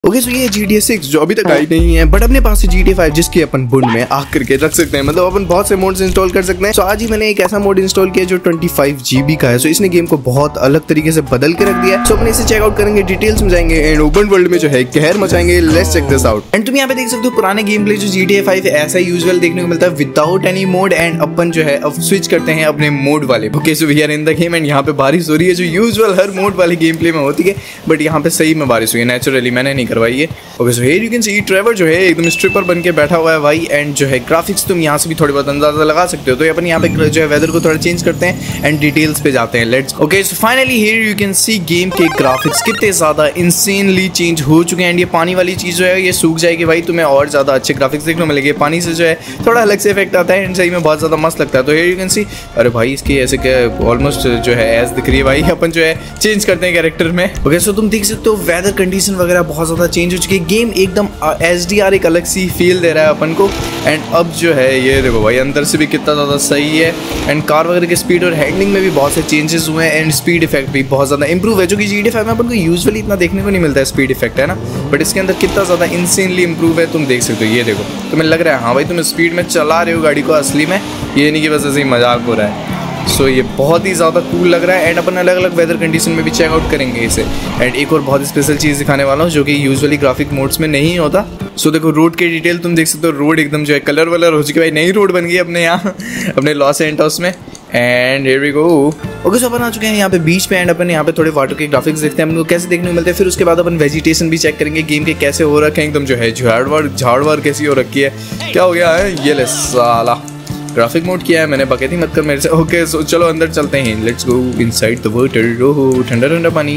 Okay so ये GTA 6 जो अभी तक आई नहीं है, बट अपने पास है GTA 5 जिसकी अपन बुंड में आग करके रख सकते हैं। मतलब अपन बहुत से मोड्स इंस्टॉल कर सकते हैं। सो आज ही मैंने एक ऐसा मोड इंस्टॉल किया जो 25 GB का है। सो इसने गेम को बहुत अलग तरीके से बदल के रख दिया है। सो अपन इसे चेकआउट करेंगे, डिटेल्स में जाएंगे एंड ओपन वर्ल्ड में जो है कहर मचाएंगे। Let's check this out. And तुम यहाँ पे देख सकते हो पुराने गेम प्ले जो GTA 5 ऐसा यूजुअल देखने को मिलता है विदाउट एनी मोड। एंड अपन जो है अब स्विच करते हैं अपने मोड वाले। Okay so we are in the game and यहाँ पे बारिश हो रही है जो यूजुअल हर मोड वाले गेम प्ले में होती है, बट यहाँ पे सही में बारिश हुई है, नेचुरली मैंने नहीं करवाई है। Okay so here you can see Trevor जो है एकदम स्ट्रिपर बन के बैठा हुआ है भाई। एंड जो है ग्राफिक्स तुम यहाँ से भी थोड़ी बहुत अंदाजा लगा सकते हो। तो अपन यहाँ पे जो है वेदर को थोड़ा चेंज करते हैं एंड डिटेल्स पे जाते हैं। Let's okay so finally here you can see game के ग्राफिक्स कितने ज्यादा इंसेनली चेंज हो चुके हैं। एंड ये पानी वाली चीज जो है ये सूख जाएगी भाई, तुम्हें और ज्यादा अच्छे ग्राफिक्स देखने को मिलेंगे। पानी से जो है थोड़ा अलग से इफेक्ट आता है एंड सही में बहुत ज्यादा मस्त लगता है। तो हियर यू कैन सी, अरे भाई इसकी ऐसे ऑलमोस्ट जो है एज दिख रही है भाई। अपन जो है चेंज करते हैं कैरेक्टर में। ओके सो तुम देख सकते हो वेदर कंडीशन वगैरह बहुत ज्यादा चेंज हो चुकी है। गेम एकदम HDR एक अलग सी फील दे रहा है अपन को। एंड अब जो है ये देखो भाई अंदर से भी कितना ज़्यादा सही है। एंड कार वगैरह के स्पीड और हैंडलिंग में भी बहुत से चेंजेस हुए हैं। एंड स्पीड इफेक्ट भी बहुत ज़्यादा इंप्रूव है, जो कि GTA 5 में अपन को यूजुअली इतना देखने को नहीं मिलता है स्पीड इफेक्ट, है ना। बट इसके अंदर कितना ज़्यादा इंसेनली इंप्रूव है तुम देख सकते हो। ये देखो तुम्हें लग रहा है हाँ भाई तुम स्पीड में चला रहे हो गाड़ी को असली में, ये नहीं कि बस ऐसे ही मजाक हो रहा है। सो ये बहुत ही ज़्यादा कूल लग रहा है। एंड अपन अलग अलग वेदर कंडीशन में भी चेकआउट करेंगे इसे। एंड एक और बहुत स्पेशल चीज़ दिखाने वाला हूँ जो कि यूजुअली ग्राफिक मोड्स में नहीं होता। सो देखो रोड के डिटेल तुम देख सकते हो। रोड एकदम जो है कलर वलर हो चुकी है भाई, नई रोड बन गई अपने यहाँ अपने लॉस एंटोस में। And here we go. Okay so अपन आ चुके हैं यहाँ पे बीच पे। एंड अपन यहाँ पे थोड़े वाटर के ग्राफिक्स देखते हैं हमको कैसे देखने को मिलते हैं। फिर उसके बाद अपन वेजिटेशन भी चेक करेंगे गेम के कैसे हो रखे हैं, एकदम जो है झाड़ कैसी हो रखी है, क्या हो गया है ये ले साला ग्राफिक मोड किया है मैंने, बकैती मत कर मेरे से। ओके सो चलो अंदर चलते हैं। Let's go inside the water. ओहो ठंडा ठंडा पानी,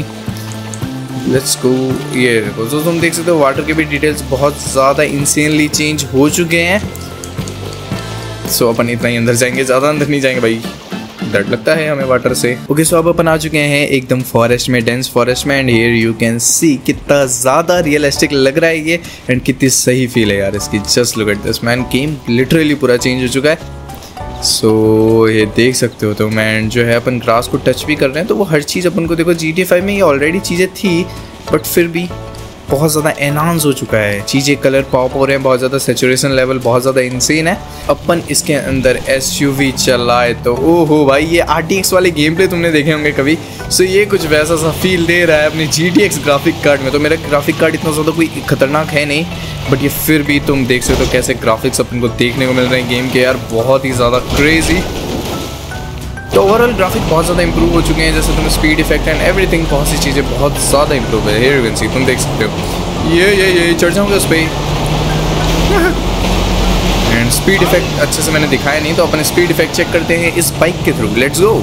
लेट्स गो। ये देखो तो तुम देख सकते हो वाटर के भी डिटेल्स बहुत ज़्यादा इंसेनली चेंज हो चुके हैं। सो अपन इतना ही अंदर जाएंगे, ज़्यादा अंदर नहीं जाएंगे भाई, डर लगता है हमें वाटर से। ओके सो अब अपन आ चुके हैं एकदम फॉरेस्ट में, डेंस फॉरेस्ट में। And here you can see कितना ज़्यादा रियलिस्टिक लग रहा है ये। एंड कितनी सही फील है यार इसकी। Just look at this man, game literally पूरा चेंज हो चुका है। सो ये देख सकते हो तो मैं जो है अपन ग्रास को टच भी कर रहे हैं, तो वो हर चीज़ अपन को देखो GTA 5 में ये ऑलरेडी चीज़ें थी, बट फिर भी बहुत ज़्यादा एनहांस हो चुका है। चीज़ें कलर पॉप हो रहे हैं बहुत ज़्यादा, सैचुरेशन लेवल बहुत ज़्यादा इंसेन है। अपन इसके अंदर SUV चलाए तो ओहो भाई ये RTX वाले गेम प्ले तुमने देखे होंगे कभी। सो ये कुछ वैसा सा फील दे रहा है अपनी GTX ग्राफिक कार्ड में। तो मेरा ग्राफिक कार्ड इतना ज़्यादा कोई खतरनाक है नहीं, बट ये फिर भी तुम देख सकते हो कैसे ग्राफिक्स अपन को देखने को मिल रहे हैं गेम के यार, बहुत ही ज़्यादा क्रेजी। तो ओवरऑल ग्राफिक बहुत ज़्यादा इंप्रूव हो चुके हैं, जैसे तुम स्पीड इफेक्ट एंड एवरीथिंग बहुत सी चीज़ें बहुत ज़्यादा इंप्रूव है। हियर यू कैन सी तुम देख सकते हो ये चढ़ जाऊँगा उस पर। एंड स्पीड इफेक्ट अच्छे से मैंने दिखाया नहीं, तो अपन स्पीड इफेक्ट चेक करते हैं इस बाइक के थ्रू। लेट्स गो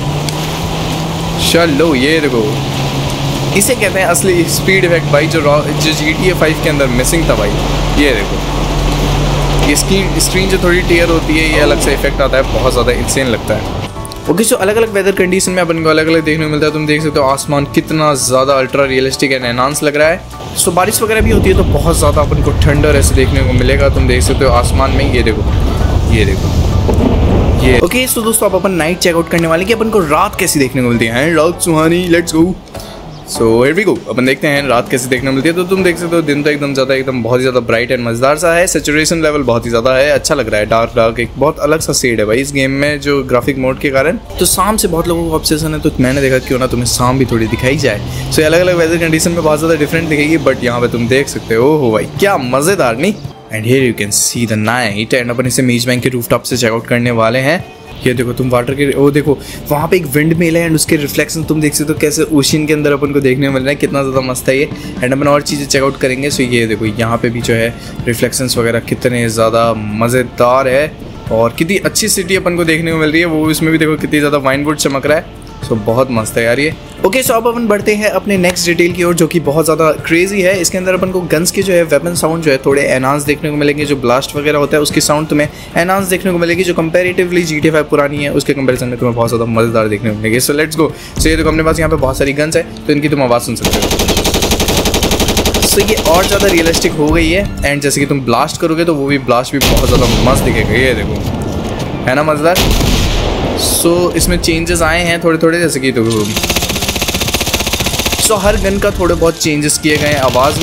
चलो। ये देखो इसे कहते हैं असली स्पीड इफेक्ट भाई, जो GTA 5 के अंदर मिसिंग था भाई। ये देखो ये स्क्रीन जो थोड़ी टेयर होती है, ये अलग से इफेक्ट आता है, बहुत ज़्यादा इंसेन लगता है। ओके सो अलग अलग वेदर कंडीशन में अपन को अलग अलग देखने को मिलता है। तुम देख सकते हो आसमान कितना ज़्यादा अल्ट्रा रियलिस्टिक एंड एनहांस लग रहा है। सो बारिश वगैरह भी होती है तो बहुत ज़्यादा अपन को ठंडा ऐसे देखने को मिलेगा। तुम देख सकते हो आसमान में, ये देखो ये देखो ये। ओके सो दोस्तों अब अपन नाइट चेकआउट करने वाले कि अपन को रात कैसी देखने को मिलती है। रात सुहानी, let's go. So here we go. अपन देखते हैं रात कैसे देखने को मिलती है। तो तुम देख सकते हो दिन तो एकदम बहुत ही ज़्यादा ब्राइट एंड मज़ेदार सा है। सैचुरेशन लेवल बहुत ही ज़्यादा है, अच्छा लग रहा है। डार्क एक बहुत अलग सा शेड है भाई इस गेम में जो ग्राफिक मोड के कारण। तो शाम से बहुत लोगों को ऑब्सेशन है, तो मैंने देखा क्यों ना तुम्हें शाम भी थोड़ी दिखाई जाए। सो अलग अलग वेदर कंडीशन में बहुत ज़्यादा डिफरेंट दिखेगी, बट यहाँ पे तुम देख सकते हो ओहो भाई क्या मज़ेदार नहीं। And here you can see the night. And अपन इसे मीज बैंक के रूफटॉप से चेकआउट करने वाले हैं। ये देखो तुम वाटर के वो देखो वहाँ पे एक विंड मिल है एंड उसके रिफ्लेक्शन तुम देख सकते हो कैसे ओशन के अंदर अपन को देखने को मिल रहा है, कितना ज़्यादा मस्त है ये। एंड अपन और चीज़ें चेकआउट करेंगे। सो ये देखो यहाँ पे भी जो है रिफ्लेक्शंस वगैरह कितने ज़्यादा मज़ेदार है और कितनी अच्छी सिटी अपन को देखने को मिल रही है। वो इसमें भी देखो कितनी ज़्यादा वाइनवुड चमक रहा है। सो बहुत मस्त है यार ये। ओके सो अब अपन बढ़ते हैं अपने नेक्स्ट डिटेल की ओर, जो कि बहुत ज़्यादा क्रेजी है। इसके अंदर अपन को गन्स के जो है वेपन साउंड जो है थोड़े एनहांस देखने को मिलेंगे। जो ब्लास्ट वगैरह होता है उसकी साउंड तुम्हें एनहांस देखने को मिलेगी, जो कंपैरेटिवली GTA 5 पुरानी है उसके कंपैरिजन में तुम्हें बहुत ज़्यादा मज़ेदार देखने को मिलेगी। So let's go. सो ये देखो अपने पास यहाँ पे बहुत सारी गन्स है, तो इनकी तुम आवाज़ सुन सकते हो। सो ये और ज़्यादा रियलिस्टिक हो गई है। एंड जैसे कि तुम ब्लास्ट करोगे तो वो भी ब्लास्ट भी बहुत ज़्यादा मस्त दिखेगा। ये देखो है ना मज़ेदार। सो इसमें चेंजेस आए हैं थोड़े थोड़े, जैसे कि तो सो हर गन का थोड़े बहुत चेंजेस किए गए हैं आवाज़ में।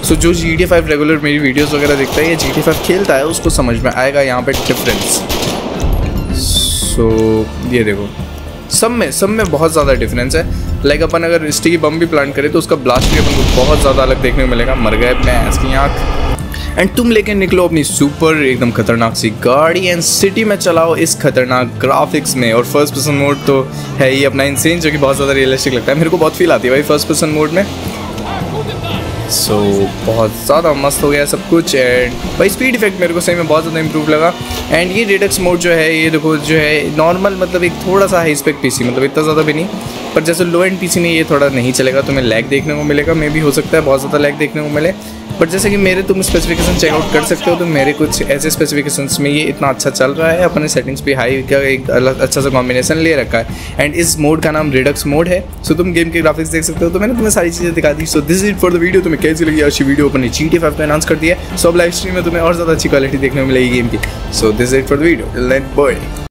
सो जो GTA 5 रेगुलर मेरी वीडियोस वगैरह देखता है या GTA 5 खेलता है उसको समझ में आएगा यहाँ पे डिफरेंस। सो ये देखो सब में बहुत ज़्यादा डिफरेंस है। लाइक अपन अगर स्टिकी बम भी प्लांट करें तो उसका ब्लास्ट भी अपन को बहुत ज़्यादा अलग देखने को मिलेगा। मर गए अपने ऐस की आँख। एंड तुम लेके निकलो अपनी सुपर एकदम खतरनाक सी गाड़ी एंड सिटी में चलाओ इस खतरनाक ग्राफिक्स में। और फर्स्ट पर्सन मोड तो है ही अपना इंसेन, जो कि बहुत ज़्यादा रियलिस्टिक लगता है। मेरे को बहुत फील आती है भाई फर्स्ट पर्सन मोड में। सो बहुत ज़्यादा मस्त हो गया सब कुछ। एंड भाई स्पीड इफेक्ट मेरे को सही में बहुत ज़्यादा इंप्रूव लगा। एंड ये रिडक्स मोड जो है ये देखो जो है नॉर्मल मतलब एक थोड़ा सा हाई स्पेक पीसी, मतलब इतना ज़्यादा भी नहीं, पर जैसे लो एंड पीसी में ये थोड़ा नहीं चलेगा, तुम्हें लैग देखने को मिलेगा। मे भी हो सकता है बहुत ज़्यादा लैग देखने को मिले, बट जैसे कि मेरे तुम स्पेसिफिकेशन चेकआउट कर सकते हो तो मेरे कुछ ऐसे स्पेसिफिकेशंस में ये इतना अच्छा चल रहा है। अपने सेटिंग्स पे हाई का एक अलग अच्छा सा कॉम्बिनेशन ले रखा है। एंड इस मोड का नाम रिडक्स मोड है। सो तुम गेम के ग्राफिक्स देख सकते हो। तो मैंने तुम्हें सारी चीज़ें दिखा दी। So this is for the video. तुम्हें कैसी लगी अच्छी वीडियो? अपनी GTA 5 पे अनाउंस कर दिया है। सो अब लाइव स्ट्रीम में तुम्हें और ज़्यादा अच्छी क्वालिटी देखने को मिलेगी गेम की। So this is it for the video. लेट बॉय।